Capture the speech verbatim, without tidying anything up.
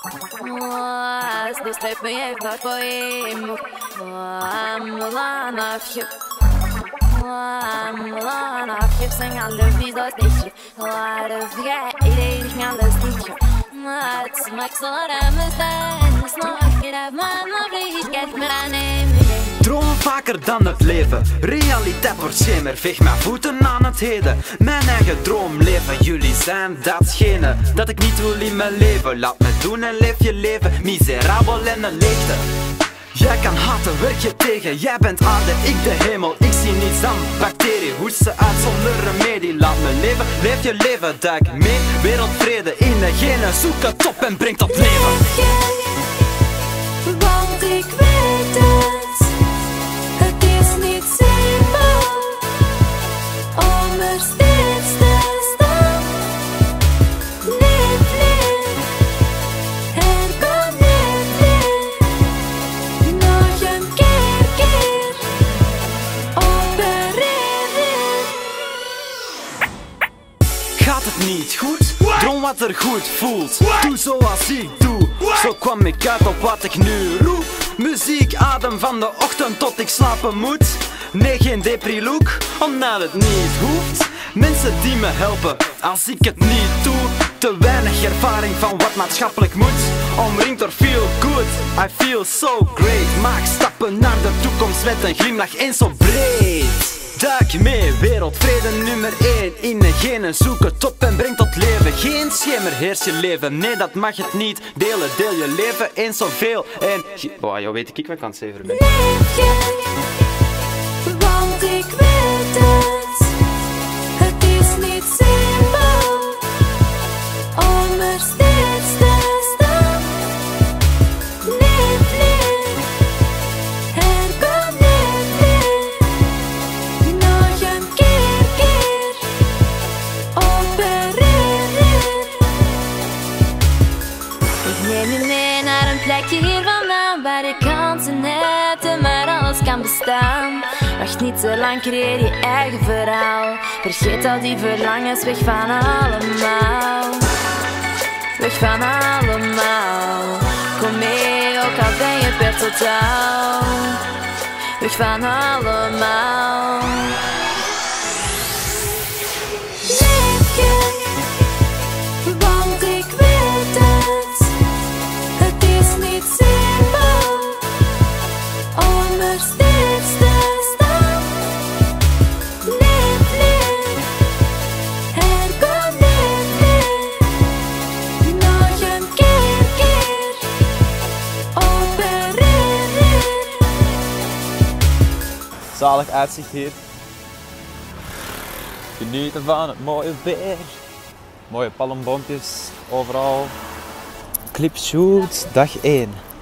Dus geef me even voor je. Afje. Afje, zing alle wie dat is. Laat vergeet ik me alles niet. Het smaakt zo raar, maar het nog niet af, maar vlieg ik me aan hem. Droom vaker dan het leven, realiteit wordt schemer. Veeg mijn voeten aan het heden, mijn eigen droomleven. Jullie zijn datgene dat ik niet wil in mijn leven. Laat me doen en leef je leven, miserabel en een leegte. Jij kan haten, werk je tegen, jij bent aarde, ik de hemel. Ik zie niets dan bacterie, hoe ze uit zonder remedie. Laat me leven, leef je leven, duik mee. Wereldvrede in degene, zoek het op en breng tot leven. Want ik weet het, het is niet simpel om er steeds te staan. Leef, leef, er komt leef, leef. Nog een keer, keer, opereren. Gaat het niet goed? Droom wat er goed voelt. Doe zoals ik doe. Zo kwam ik uit op wat ik nu roep. Muziek, adem van de ochtend tot ik slapen moet. Nee, geen depri-look, omdat het niet hoeft. Mensen die me helpen, als ik het niet doe. Te weinig ervaring van wat maatschappelijk moet. Omringd door feel good, I feel so great. Maak stappen naar de toekomst met een glimlach eens zo breed. Duik mee, wereldvrede nummer één. In degene, zoek het op en breng tot leven. Geen schemer, heers je leven, nee dat mag het niet. Delen, deel je leven eens zoveel. En, oh joh, weet ik wat ik aan het zeven ben. Leef je, want ik weet het, het is niet simpel om er steeds te staan. Leef, leef, er komt leef, leef. Nog een keer, keer, opereren. Ik neem je mee naar een plekje hier vandaan, waar de kansen hebt, maar alles kan bestaan. Wacht niet te lang, creëer je eigen verhaal. Vergeet al die verlangens, weg van allemaal. Weg van allemaal. Kom mee, ook al ben je per totaal. Weg van allemaal. Leef je, want ik weet het, het is niet simpel om er steeds te staan. Leef, leef, er komt leef, leef. Nog een keer, keer, opereren. Zalig uitzicht hier. Genieten van het mooie weer. Mooie palmboompjes overal. Clipshoot dag één.